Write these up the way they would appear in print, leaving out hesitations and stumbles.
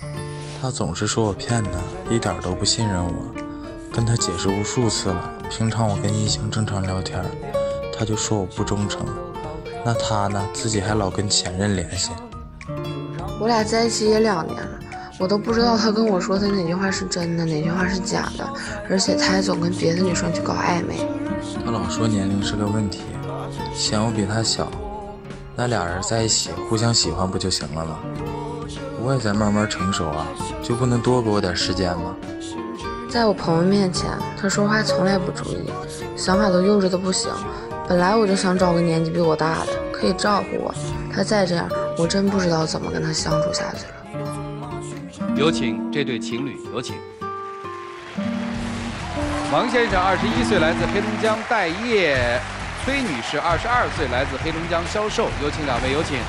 他总是说我骗他，一点都不信任我，跟他解释无数次了。平常我跟异性正常聊天，他就说我不忠诚。那他呢，自己还老跟前任联系。 我俩在一起也2年了，我都不知道他跟我说的哪句话是真的，哪句话是假的，而且他还总跟别的女生去搞暧昧。 他老说年龄是个问题，嫌我比他小，那俩人在一起互相喜欢不就行了吗？我也在慢慢成熟啊，就不能多给我点时间吗？ 在我朋友面前，他说话从来不注意，想法都幼稚的不行。本来我就想找个年纪比我大的，可以照顾我。他再这样，我真不知道怎么跟他相处下去了。 有请这对情侣，有请。王先生21岁，来自黑龙江待业；崔女士22岁，来自黑龙江销售。有请两位，有请。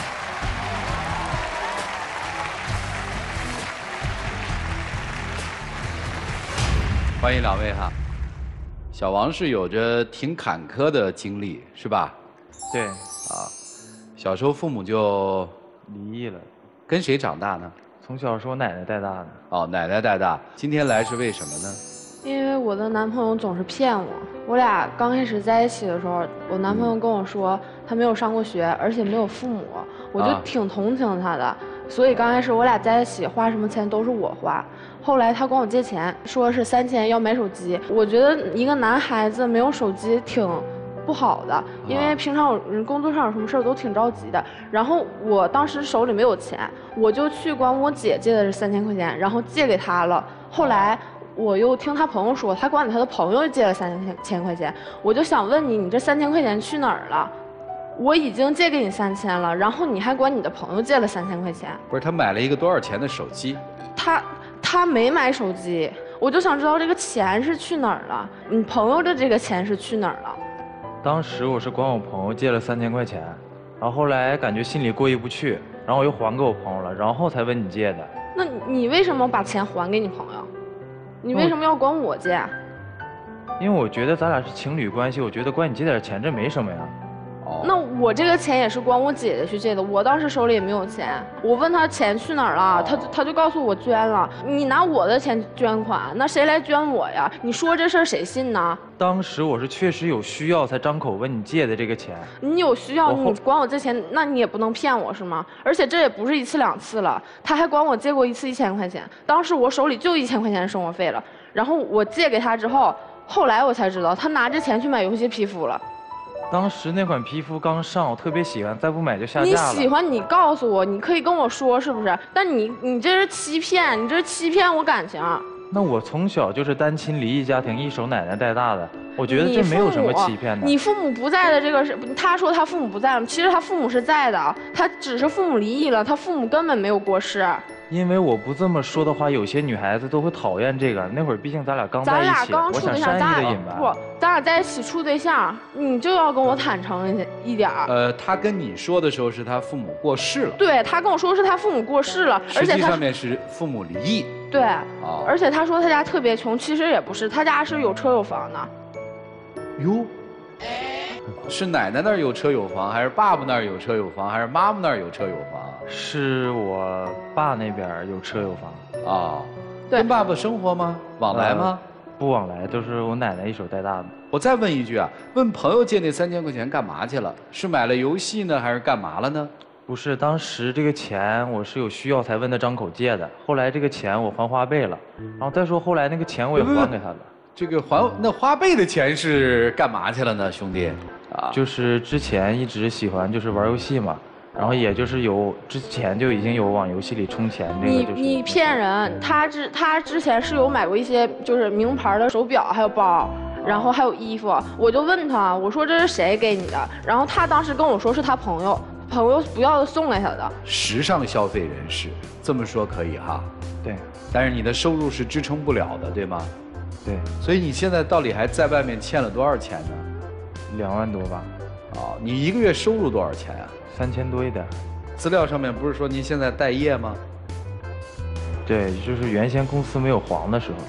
欢迎两位哈。小王是有着挺坎坷的经历，是吧？ 对， 小时候父母就离异了。 跟谁长大呢？ 从小是我奶奶带大的。 哦，奶奶带大。今天来是为什么呢？ 因为我的男朋友总是骗我。我俩刚开始在一起的时候，我男朋友跟我说他没有上过学，而且没有父母，我就挺同情他的。所以刚开始我俩在一起，花什么钱都是我花。后来他管我借钱，说是3000要买手机。我觉得一个男孩子没有手机挺不好的，因为平常工作上有什么事儿都挺着急的。然后我当时手里没有钱，我就去管我姐借的这3000块钱，然后借给他了。后来我又听他朋友说，他管他的朋友借了3000块钱。我就想问你，你这3000块钱去哪儿了？我已经借给你3000了，然后你还管你的朋友借了3000块钱。 不是，他买了一个多少钱的手机？ 他没买手机，我就想知道这个钱是去哪儿了？你朋友的这个钱是去哪儿了？ 当时我是管我朋友借了3000块钱，然后后来感觉心里过意不去，然后我又还给我朋友了，然后才问你借的。 那你为什么把钱还给你朋友？你为什么要管我借？ 因为我觉得咱俩是情侣关系，我觉得管你借点钱这没什么呀。 那我这个钱也是管我姐姐去借的，我当时手里也没有钱。我问他钱去哪儿了，他就告诉我捐了。你拿我的钱捐款，那谁来捐我呀？你说这事儿谁信呢？ 当时我是确实有需要才张口问你借的这个钱。 你有需要你管我借钱，那你也不能骗我是吗？而且这也不是1次2次了，他还管我借过1次1000块钱。当时我手里就1000块钱的生活费了，然后我借给他之后，后来我才知道他拿着钱去买游戏皮肤了。 当时那款皮肤刚上，我特别喜欢，再不买就下架了。 你喜欢你告诉我，你可以跟我说是不是？但你这是欺骗，你这是欺骗我感情。 那我从小就是单亲离异家庭，一手奶奶带大的，我觉得这没有什么欺骗的。 你父母不在的这个是，他说他父母不在了，其实他父母是在的，他只是父母离异了，他父母根本没有过世。 因为我不这么说的话，有些女孩子都会讨厌这个。那会儿毕竟咱俩刚在一起，我想善意的隐瞒。 不，咱俩在一起处对象，你就要跟我坦诚一点。 他跟你说的时候是他父母过世了。 对，他跟我说是他父母过世了，而且实际上面是父母离异。 对，而且他说他家特别穷，其实也不是，他家是有车有房的。 哟。是奶奶那儿有车有房，还是爸爸那儿有车有房，还是妈妈那儿有车有房？ 是我爸那边有车有房。 啊，跟爸爸生活吗？往来吗？ 不往来，都是我奶奶一手带大的。 我再问一句啊，问朋友借那3000块钱干嘛去了？是买了游戏呢，还是干嘛了呢？ 不是，当时这个钱我是有需要才问他张口借的，后来这个钱我还花呗了，然后再说后来那个钱我也还给他了。 这个那花呗的钱是干嘛去了呢，兄弟？ 就是之前一直喜欢就是玩游戏嘛，然后也就是之前就已经有往游戏里充钱这个就是。 你骗人，他之前是有买过一些就是名牌的手表还有包，然后还有衣服，我就问他，我说这是谁给你的？然后他当时跟我说是他朋友不要的送给他的。 时尚消费人士，这么说可以哈？ 对。 但是你的收入是支撑不了的，对吗？ 对。 所以你现在到底还在外面欠了多少钱呢 ？2万多吧。 你一个月收入多少钱啊 ？3000多一点。 资料上面不是说您现在待业吗？ 对，就是原先公司没有黄的时候。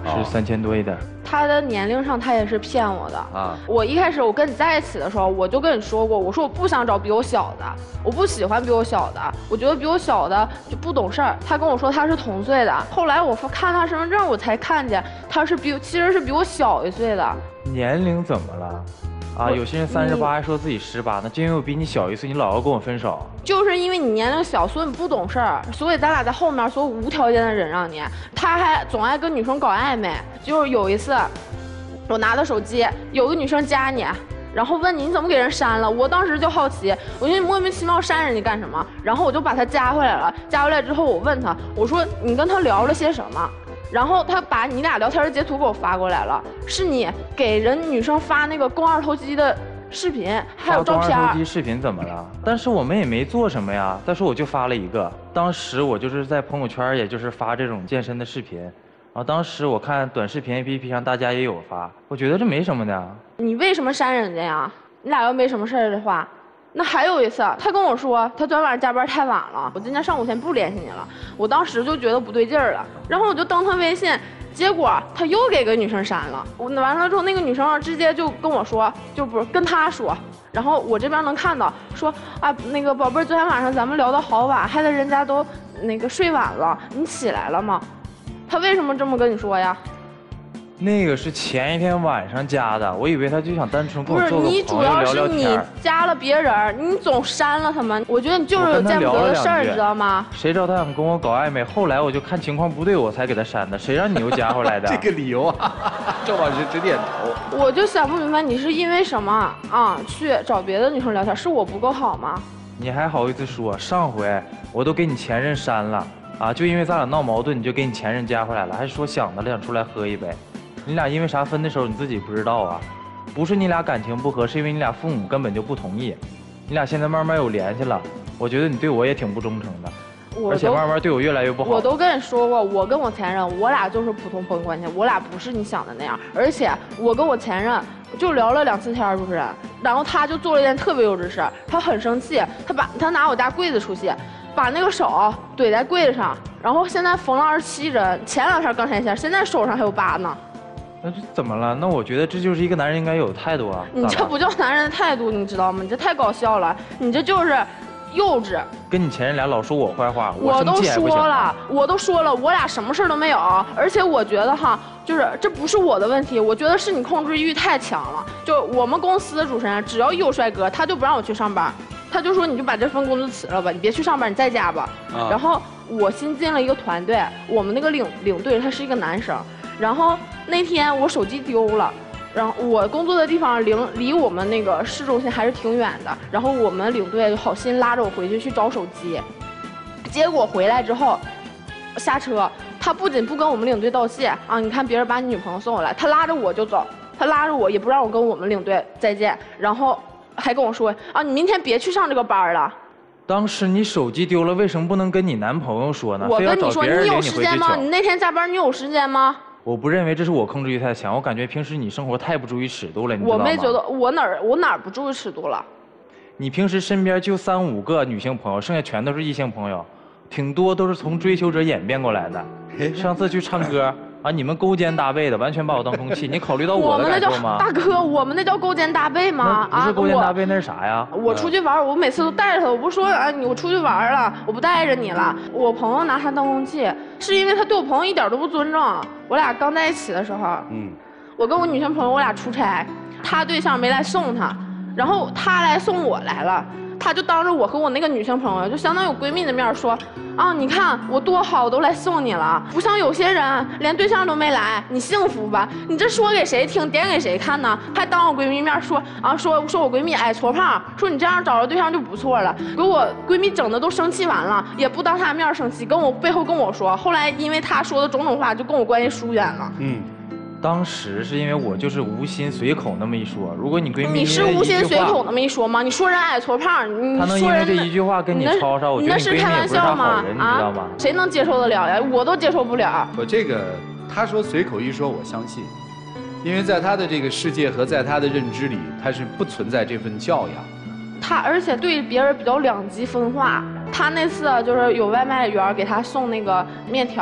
是3000多一点。 他的年龄上他也是骗我的啊。 我一开始我跟你在一起的时候，我就跟你说过，我说我不想找比我小的，我不喜欢比我小的，我觉得比我小的就不懂事儿。他跟我说他是同岁的，后来我看他身份证，我才看见他是其实是比我小1岁的。 年龄怎么了？啊，有些人38还说自己18呢，就因为我比你小1岁，你老要跟我分手。 就是因为你年龄小，所以你不懂事儿，所以咱俩在后面，所以无条件的忍让你。他还总爱跟女生搞暧昧，就是有一次，我拿的手机，有个女生加你，然后问你怎么给人删了，我当时就好奇，我觉得你莫名其妙删人家干什么？然后我就把他加回来了。加回来之后，我问他，我说你跟他聊了些什么？然后他把你俩聊天的截图给我发过来了，是你给人女生发那个肱二头肌的视频，还有照片。 肱二头肌视频怎么了？但是我们也没做什么呀。再说我就发了一个，当时我就是在朋友圈，也就是发这种健身的视频。然后当时我看短视频 APP 上大家也有发，我觉得这没什么的。 你为什么删人家呀？你俩要没什么事儿的话。那还有一次，他跟我说他昨天晚上加班太晚了，我今天上午先不联系你了。我当时就觉得不对劲儿了，然后我就登他微信，结果他又给个女生删了。我完了之后，那个女生直接就跟我说，就不是跟他说，然后我这边能看到说啊，那个宝贝儿，昨天晚上咱们聊得好晚，害得人家都那个睡晚了，你起来了吗？他为什么这么跟你说呀？ 那个是前一天晚上加的，我以为他就想单纯跟我做个朋友聊聊天。 不是，你主要是你加了别人，你总删了他们，我觉得你就是有见不得的事儿，知道吗？ 谁知道他想跟我搞暧昧，后来我就看情况不对，我才给他删的。谁让你又加回来的？ 这个理由啊，郑老师直点头。 我就想不明白，你是因为什么啊去找别的女生聊天？是我不够好吗？ 你还好意思说？上回我都给你前任删了啊，就因为咱俩闹矛盾，你就给你前任加回来了，还说想的了想出来喝一杯。你俩因为啥分的时候你自己不知道啊？不是你俩感情不合，是因为你俩父母根本就不同意。你俩现在慢慢有联系了，我觉得你对我也挺不忠诚的，而且慢慢对我越来越不好。 我都跟你说过，我跟我前任，我俩就是普通朋友关系，我俩不是你想的那样。而且我跟我前任就聊了2次天，主持人，然后他就做了一件特别幼稚的事，他很生气，他拿我家柜子出气，把那个手怼在柜子上，然后现在缝了27针，前2天刚拆线，现在手上还有疤呢。 那这怎么了？那我觉得这就是一个男人应该有的态度啊！ 你这不叫男人的态度，你知道吗？你这太搞笑了，你这就是幼稚。 跟你前任俩老说我坏话， 我都说了，我俩什么事都没有。而且我觉得哈，就是这不是我的问题，我觉得是你控制欲太强了。就我们公司的主持人，只要一有帅哥，他就不让我去上班，他就说你就把这份工作辞了吧，你别去上班，你在家吧。然后我新进了一个团队，我们那个领队他是一个男生。然后那天我手机丢了，然后我工作的地方离我们那个市中心还是挺远的，然后我们领队好心拉着我回去找手机，结果回来之后下车，他不仅不跟我们领队道谢啊，你看别人把你女朋友送过来，他拉着我就走，他拉着我也不让我跟我们领队再见，然后还跟我说啊，你明天别去上这个班了。 当时你手机丢了，为什么不能跟你男朋友说呢？ 我跟你说，你有时间吗？你那天加班你有时间吗？ 我不认为这是我控制欲太强，我感觉平时你生活太不注意尺度了，你知道吗？ 我没觉得我哪儿不注意尺度了？ 你平时身边就3、5个女性朋友，剩下全都是异性朋友，挺多都是从追求者演变过来的。上次去唱歌啊，你们勾肩搭背的，完全把我当空气。你考虑到我的感受吗？ 大哥，我们那叫勾肩搭背吗？ 不是勾肩搭背，那是啥呀？ 我出去玩，我每次都带着他，我不说啊，我出去玩了，我不带着你了。我朋友拿他当空气，是因为他对我朋友一点都不尊重。我俩刚在一起的时候，我跟我女性朋友我俩出差，他对象没来送他，然后他来送我来了。他就当着我和我那个女性朋友，就相当于我闺蜜的面说，啊，你看我多好，我都来送你了，不像有些人连对象都没来，你幸福吧？你这说给谁听，点给谁看呢？还当我闺蜜面说啊，说我闺蜜矮矬胖，说你这样找着对象就不错了，给我闺蜜整的都生气完了，也不当她面生气，跟我背后跟我说，后来因为她说的种种话，就跟我关系疏远了。 当时是因为我就是无心随口那么一说，如果你闺蜜你是无心随口那么一说吗？你说人矮矬胖，你他能因为这一句话跟你吵吵，我觉得你闺蜜也不是啥好人，你知道吗？ 谁能接受得了呀？我都接受不了。 我这个他说随口一说，我相信，因为在他的这个世界和在他的认知里，他是不存在这份教养。 他而且对别人比较两极分化。他那次就是有外卖员给他送那个面条。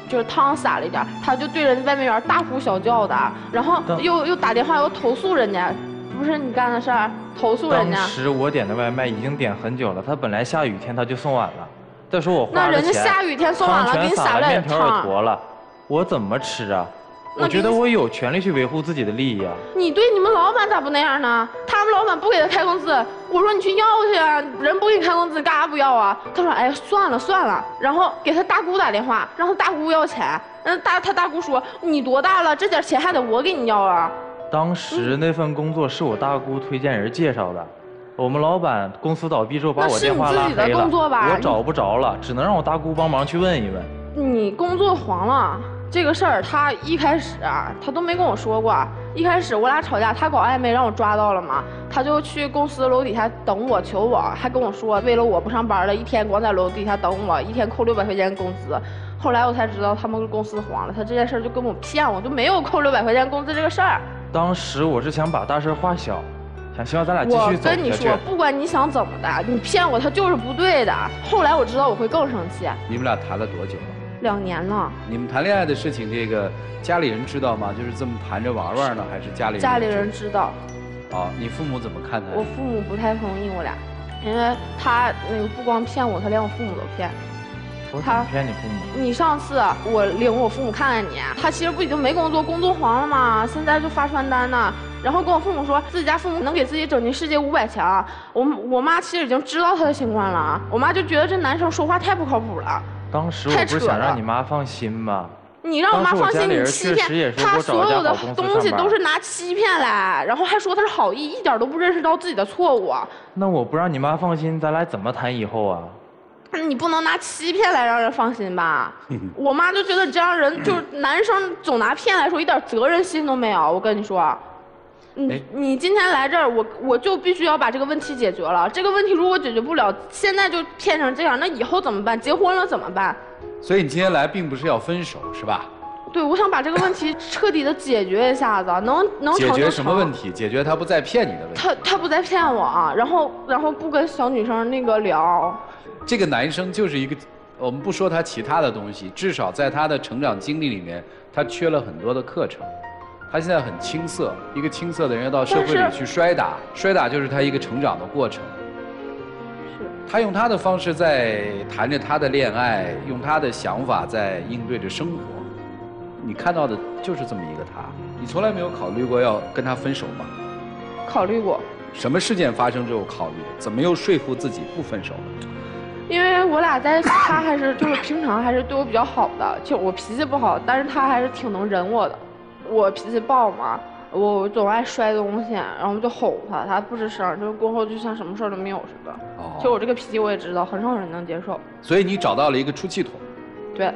就是汤洒了一点，他就对着外卖员大呼小叫的，然后又打电话又投诉人家，不是你干的事儿，投诉人家。 当时我点的外卖已经点很久了，他本来下雨天他就送晚了，再说我花了钱， 那人家下雨天送晚了，给你撒了面条也坨了，我怎么吃啊？我觉得我有权利去维护自己的利益啊！ 你对你们老板咋不那样呢？他们老板不给他开工资，我说你去要去啊，人不给你开工资，干啥不要啊？他说哎算了算了，然后给他大姑打电话，让他大姑要钱，他大姑说你多大了，这点钱还得我给你要啊。 当时那份工作是我大姑推荐人介绍的，我们老板公司倒闭之后把我电话拉黑了，我找不着了，只能让我大姑帮忙去问一问。 你工作黄了。这个事儿他一开始啊，他都没跟我说过。一开始我俩吵架，他搞暧昧让我抓到了嘛，他就去公司楼底下等我求我，还跟我说为了我不上班了，一天光在楼底下等我，一天扣600块钱工资。后来我才知道他们公司黄了，他这件事就跟我骗我，就没有扣600块钱工资这个事儿。 当时我是想把大事化小，希望咱俩继续走下去。 我跟你说，不管你想怎么的，你骗我他就是不对的。后来我知道我会更生气。 你们俩谈了多久了 ？2年了。 你们谈恋爱的事情，这个家里人知道吗？就是这么谈着玩玩呢，还是家里人？ 家里人知道。 哦，你父母怎么看他？ 我父母不太同意我俩，因为他那个不光骗我，他连我父母都骗。 我怎么骗你父母？ 你上次我领我父母看看你，他其实不已经没工作，工作黄了吗？现在就发传单呢，然后跟我父母说自己家父母能给自己整进世界500强。我妈其实已经知道他的情况了，我妈就觉得这男生说话太不靠谱了。 当时我不是想让你妈放心吗？ 你让我妈放心，你欺骗她，所有的东西都是拿欺骗来，然后还说她是好意，一点都不认识到自己的错误。 那我不让你妈放心，咱俩怎么谈以后啊？ 你不能拿欺骗来让人放心吧？我妈就觉得这样人就是男生总拿骗来说，一点责任心都没有。我跟你说。你今天来这儿，我就必须要把这个问题解决了。这个问题如果解决不了，现在就骗成这样，那以后怎么办？结婚了怎么办？ 所以你今天来并不是要分手，是吧？ 对，我想把这个问题彻底的解决一下子，能成就成。 解决什么问题？解决他不再骗你的问题。 他不再骗我啊，然后不跟小女生那个聊。 这个男生就是一个，我们不说他其他的东西，至少在他的成长经历里面，他缺了很多的课程。他现在很青涩，一个青涩的人要到社会里去摔打，摔打就是他一个成长的过程。 是。 他用他的方式在谈着他的恋爱，用他的想法在应对着生活。你看到的就是这么一个他，你从来没有考虑过要跟他分手吗？ 考虑过。 什么事件发生之后考虑的？怎么又说服自己不分手了？ 因为我俩在一起，他还是就是平常还是对我比较好的，就我脾气不好，但是他还是挺能忍我的。我脾气暴嘛，我总爱摔东西，然后就吼他，他不吱声，就过后就像什么事儿都没有似的。哦。其实我这个脾气我也知道，很少人能接受。 所以你找到了一个出气筒。 对。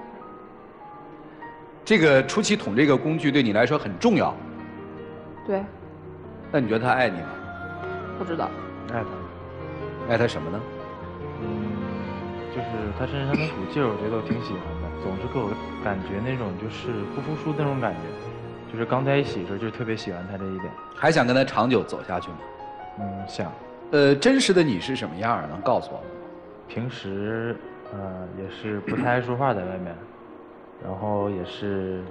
这个出气筒这个工具对你来说很重要。 对。 那你觉得他爱你吗？ 不知道。 爱他。 爱他什么呢？ 就是他身上的股劲儿，我觉得我挺喜欢的，总是给我感觉那种就是不服输那种感觉，就是刚在一起的时候就特别喜欢他这一点。 还想跟他长久走下去吗？ 想。 真实的你是什么样的？能告诉我吗？ 平时也是不太爱说话在外面，然后也是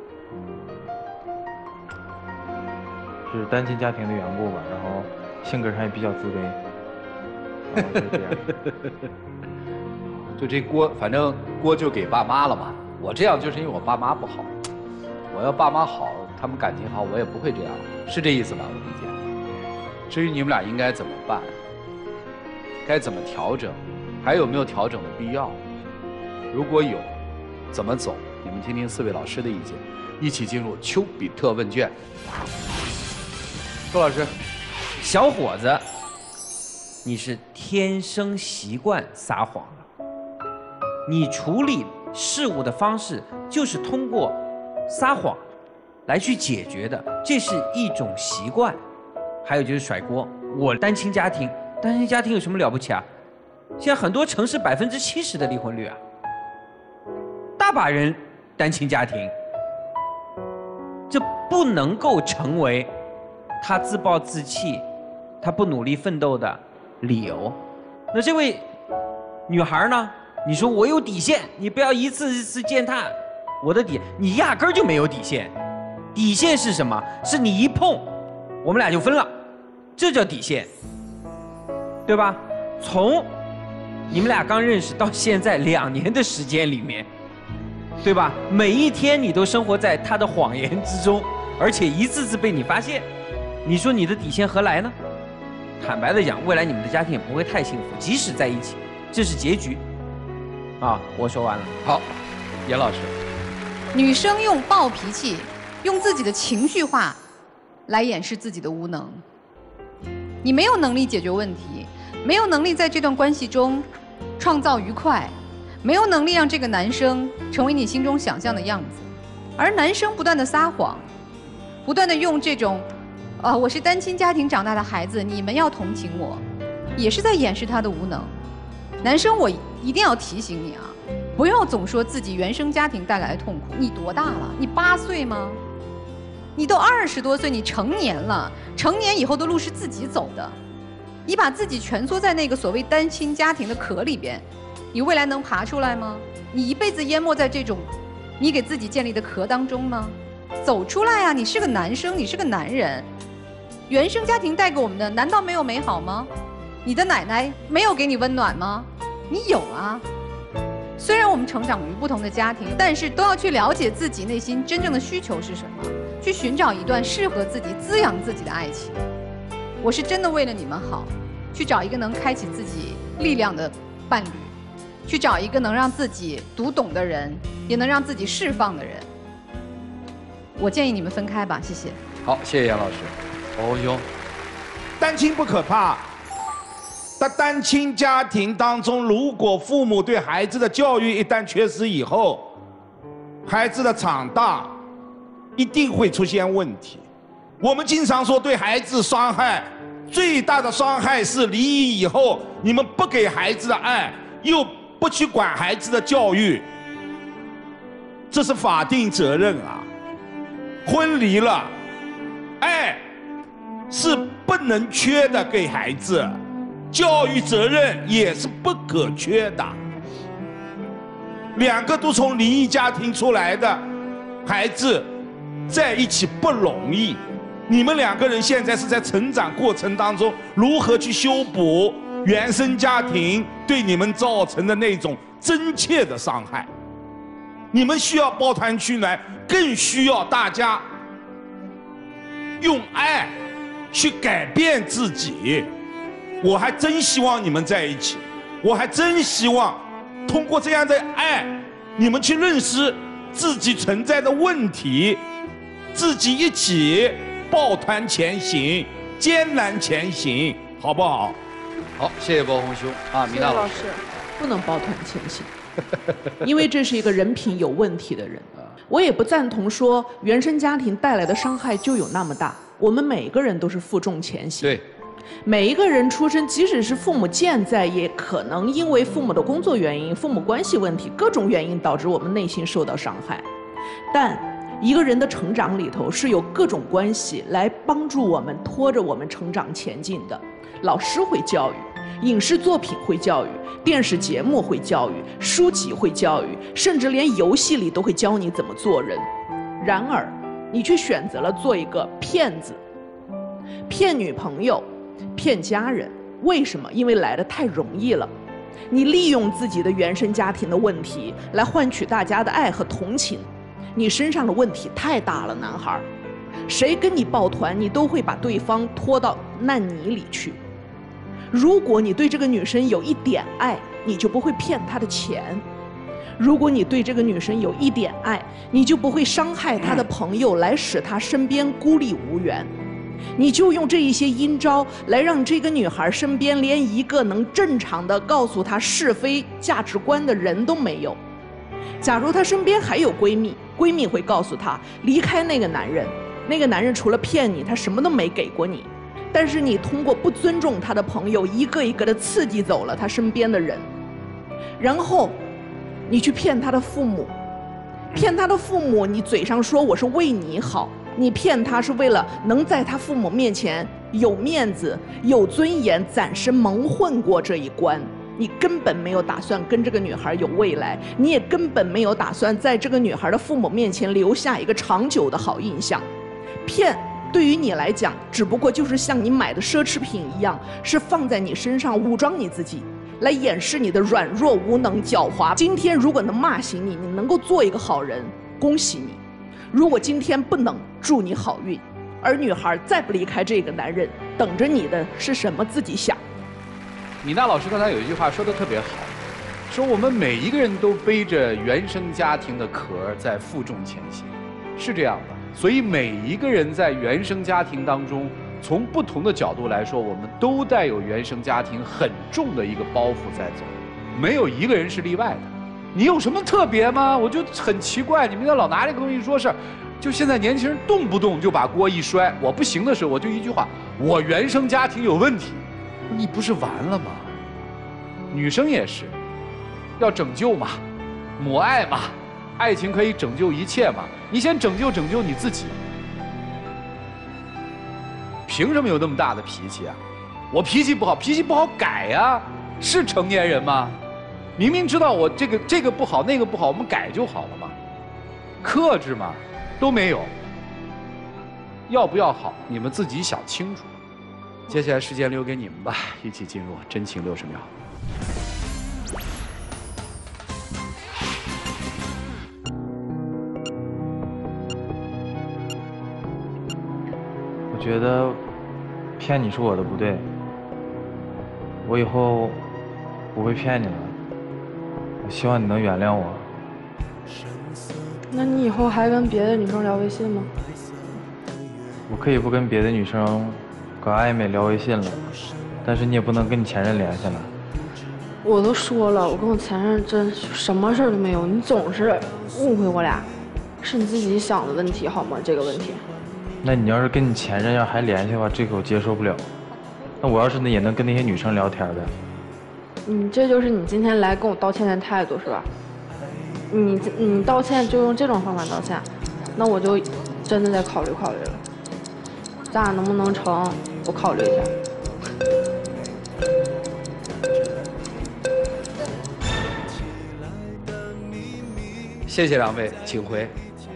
是单亲家庭的缘故吧，然后性格上也比较自卑，然后就这样。 就这锅，反正锅就给爸妈了嘛。我这样就是因为我爸妈不好，我要爸妈好，他们感情好，我也不会这样，是这意思吧？我理解。至于你们俩应该怎么办，该怎么调整，还有没有调整的必要？如果有，怎么走？你们听听4位老师的意见，一起进入丘比特问卷。周老师， 小伙子，你是天生习惯撒谎。你处理事物的方式就是通过撒谎来去解决的，这是一种习惯。还有就是甩锅，我单亲家庭有什么了不起啊？现在很多城市70%的离婚率啊，大把人单亲家庭，这不能够成为他自暴自弃、他不努力奋斗的理由。那这位女孩呢？ 你说我有底线，你不要一次一次践踏我的底，你压根儿就没有底线。底线是什么？是你一碰，我们俩就分了，这叫底线，对吧？从你们俩刚认识到现在2年的时间里面，对吧？每一天你都生活在他的谎言之中，而且一次次被你发现，你说你的底线何来呢？坦白的讲，未来你们的家庭也不会太幸福，即使在一起，这是结局。啊，我说完了。 好，严老师， 女生用暴脾气，用自己的情绪化来掩饰自己的无能。你没有能力解决问题，没有能力在这段关系中创造愉快，没有能力让这个男生成为你心中想象的样子，而男生不断的撒谎，不断的用这种我是单亲家庭长大的孩子，你们要同情我，也是在掩饰他的无能。男生，我一定要提醒你啊，不要总说自己原生家庭带来的痛苦。你多大了？你8岁吗？你都20多岁，你成年了，成年以后的路是自己走的。你把自己蜷缩在那个所谓单亲家庭的壳里边，你未来能爬出来吗？你一辈子淹没在这种你给自己建立的壳当中吗？走出来啊！你是个男生，你是个男人。原生家庭带给我们的难道没有美好吗？你的奶奶没有给你温暖吗？你有啊。虽然我们成长于不同的家庭，但是都要去了解自己内心真正的需求是什么，去寻找一段适合自己、滋养自己的爱情。我是真的为了你们好，去找一个能开启自己力量的伴侣，去找一个能让自己读懂的人，也能让自己释放的人。我建议你们分开吧，谢谢。 好，谢谢杨老师。欧兄， 单亲不可怕，但单亲家庭当中，如果父母对孩子的教育一旦缺失以后，孩子的长大一定会出现问题。我们经常说对孩子伤害最大的伤害是离异以后，你们不给孩子的爱，又不去管孩子的教育，这是法定责任啊。婚离了，爱是不能缺的，给孩子教育责任也是不可缺的。2个都从离异家庭出来的孩子在一起不容易，你们2个人现在是在成长过程当中，如何去修补原生家庭对你们造成的那种真切的伤害。你们需要抱团取暖，更需要大家用爱去改变自己。我还真希望你们在一起，我还真希望通过这样的爱，你们去认识自己存在的问题，自己一起抱团前行，艰难前行，好不好？ 好，谢谢包红兄啊，米娜老师。 不能抱团前行，因为这是一个人品有问题的人。我也不赞同说原生家庭带来的伤害就有那么大，我们每个人都是负重前行。 对。 每一个人出生，即使是父母健在，也可能因为父母的工作原因、父母关系问题、各种原因导致我们内心受到伤害。但一个人的成长里头是有各种关系来帮助我们、拖着我们成长前进的。老师会教育，影视作品会教育，电视节目会教育，书籍会教育，甚至连游戏里都会教你怎么做人。然而，你却选择了做一个骗子，骗女朋友。骗家人，为什么？因为来得太容易了。你利用自己的原生家庭的问题来换取大家的爱和同情，你身上的问题太大了，男孩。谁跟你抱团，你都会把对方拖到烂泥里去。如果你对这个女生有一点爱，你就不会骗她的钱；如果你对这个女生有一点爱，你就不会伤害她的朋友，来使她身边孤立无援。你就用这一些阴招来让这个女孩身边连一个能正常的告诉她是非价值观的人都没有。假如她身边还有闺蜜，闺蜜会告诉她离开那个男人，那个男人除了骗你，他什么都没给过你。但是你通过不尊重他的朋友，一个一个的刺激走了他身边的人，然后你去骗他的父母，骗他的父母，你嘴上说我是为你好，你骗他是为了能在他父母面前有面子、有尊严，暂时蒙混过这一关。 你根本没有打算跟这个女孩有未来，你也根本没有打算在这个女孩的父母面前留下一个长久的好印象。骗对于你来讲，只不过就是像你买的奢侈品一样，是放在你身上武装你自己，来掩饰你的软弱、无能、狡猾。今天如果能骂醒你，你能够做一个好人，恭喜你；如果今天不能，祝你好运。而女孩再不离开这个男人，等着你的是什么？自己想。 米娜老师刚才有一句话说的特别好，说我们每一个人都背着原生家庭的壳在负重前行，是这样的。所以每一个人在原生家庭当中，从不同的角度来说，我们都带有原生家庭很重的一个包袱在走，没有一个人是例外的。你有什么特别吗？我就很奇怪，你们老拿这个东西说事儿。就现在年轻人动不动就把锅一摔，我不行的时候我就一句话，我原生家庭有问题，你不是完了吗？女生也是，要拯救嘛，母爱嘛，爱情可以拯救一切嘛，你先拯救你自己，凭什么有那么大的脾气啊？我脾气不好改呀，是成年人吗？明明知道我这个不好那个不好，我们改就好了嘛，克制嘛。都没有，要不要好，你们自己想清楚。接下来时间留给你们吧，一起进入真情60秒。 我觉得骗你是我的不对，我以后不会骗你了。我希望你能原谅我。 那你以后还跟别的女生聊微信吗？ 我可以不跟别的女生搞暧昧聊微信了，但是你也不能跟你前任联系了。 我都说了，我跟我前任真什么事儿都没有，你总是误会我俩，是你自己想的问题好吗？这个问题。 那你要是跟你前任要还联系的话，这个我接受不了。那我要是也能跟那些女生聊天的。 这就是你今天来跟我道歉的态度是吧？你道歉就用这种方法道歉，那我就真的得考虑考虑了。咱俩能不能成？我考虑一下。 谢谢两位，请回。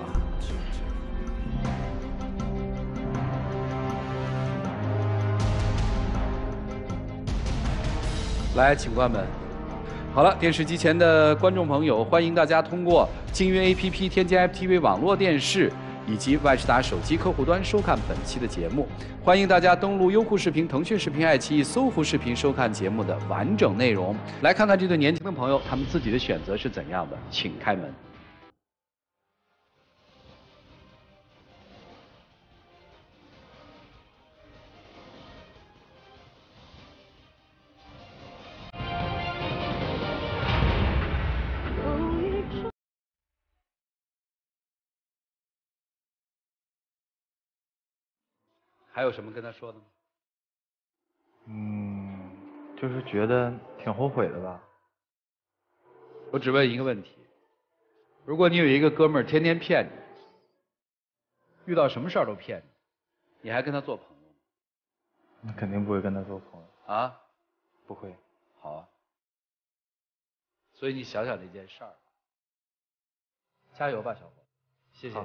来，请关门。好了，电视机前的观众朋友，欢迎大家通过京约 APP 添加 FTV 网络电视以及万事达手机客户端收看本期的节目。欢迎大家登录优酷视频、腾讯视频、爱奇艺、搜狐视频收看节目的完整内容。来看看这对年轻的朋友，他们自己的选择是怎样的，请开门。还有什么跟他说的吗？ 就是觉得挺后悔的吧。 我只问一个问题：如果你有一个哥们儿天天骗你，遇到什么事儿都骗你，你还跟他做朋友吗？ 那肯定不会跟他做朋友啊， 不会。 好啊。所以你想想这件事儿，加油吧，小伙，谢谢你。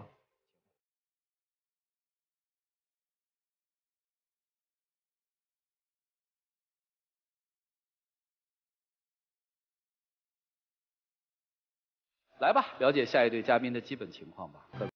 来吧，了解下一对嘉宾的基本情况吧。